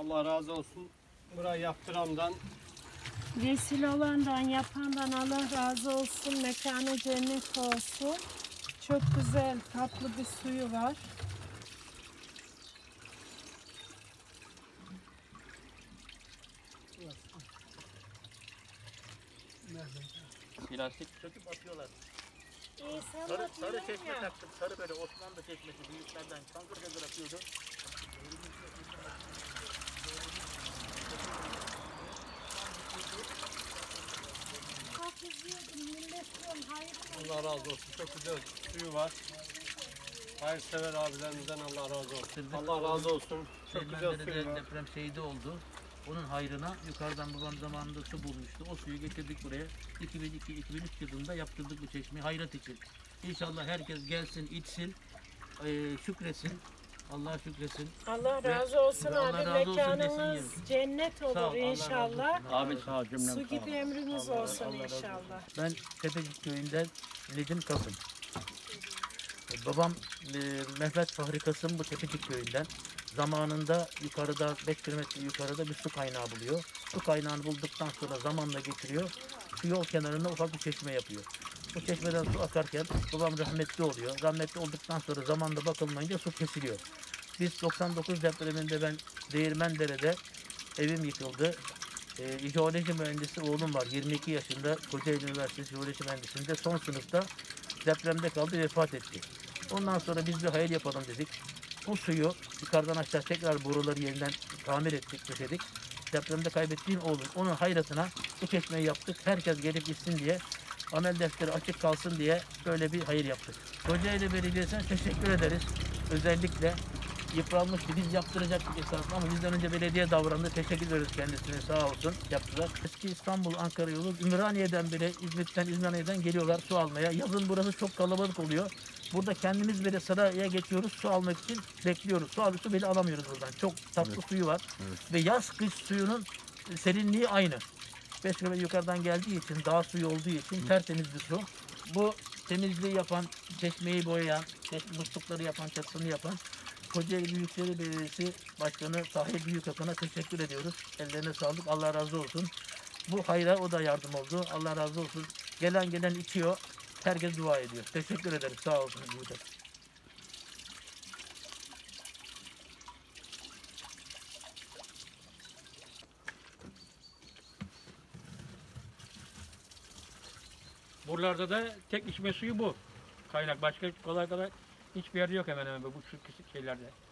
Allah razı olsun. Burayı yaptırandan, Vesile olandan, yapandan Allah razı olsun. Mekanı cennet olsun. Çok güzel, tatlı bir suyu var. Plastik söküp atıyorlar. İyi, Sarı çeşme taktım. Sarı böyle Osmanlı çeşmesi büyüklerden çangır çangır atıyordu. Allah razı olsun. Çok güzel suyu var. Hayırsever abilerimizden Allah razı olsun. Allah razı olsun. Çok güzel suyu var. Deprem şehidi oldu. Onun hayrına yukarıdan babam zamanında su bulmuştu. O suyu getirdik buraya. 2002-2003 yılında yaptırdık bu çeşmeyi hayrat için. İnşallah herkes gelsin, içsin, şükretsin. Allah şükretsin. Allah razı olsun Allah abi. razı olsun Mekanınız desin cennet Sağ ol, olur Allah razı inşallah. olsun. Abi sağ ol cümlem. Su gibi ömrümüz olsun Allah razı inşallah. Ben Tepecik köyünden Nedim Kasım. Babam Mehmet Fahri Kasım bu Tepecik köyünden. Zamanında yukarıda 5 kilometre yukarıda bir su kaynağı buluyor. Su kaynağını bulduktan sonra zamanla getiriyor. Şu yol kenarına ufak bir çeşme yapıyor. Bu çeşmeden su akarken babam rahmetli oluyor. Rahmetli olduktan sonra zamanla bakılmayınca su kesiliyor. Biz 99 depreminde ben Değirmendere'de evim yıkıldı. Jeoloji mühendisi oğlum var. 22 yaşında Kocaeli Üniversitesi Jeoloji Mühendisliğinde son sınıfta depremde kaldı, vefat etti. Ondan sonra biz bir hayal yapalım dedik. Bu suyu yukarıdan aşağı tekrar boruları yeniden tamir ettik, döşedik. Depremde kaybettiğim oğlum. Onun hayratına bu çeşmeyi yaptık. Herkes gelip içsin diye, amel defteri açık kalsın diye böyle bir hayır yaptık. Kocaeli Belediyesi'ne teşekkür ederiz. Özellikle yıpranmıştı. Biz yaptıracaktık esasında ama bizden önce belediye davrandı. Teşekkür ederiz kendisine, sağ olsun, yaptılar. Eski İstanbul-Ankara yolu Ümraniye'den bile, İzmit'ten, İzmir'den geliyorlar su almaya. Yazın burası çok kalabalık oluyor. Burada kendimiz bile sıraya geçiyoruz su almak için, bekliyoruz. Su bile alamıyoruz buradan. Çok tatlı suyu var. Ve yaz kış suyunun serinliği aynı. 5 kilometre yukarıdan geldiği için, dağ suyu olduğu için tertemiz bir su. Bu temizliği yapan, çeşmeyi boyayan, muslukları yapan, çatısını yapan Kocaeli Büyükşehir Belediyesi Başkanı Tahir Büyükakın'a teşekkür ediyoruz. Ellerine sağlık, Allah razı olsun. Bu hayra o da yardım oldu. Allah razı olsun. Gelen içiyor. Herkes dua ediyor. Teşekkür ederim. Sağ olsun. Buralarda da tek içme suyu bu. Kaynak başka kolay hiçbir yerde yok hemen hemen bu şeylerde.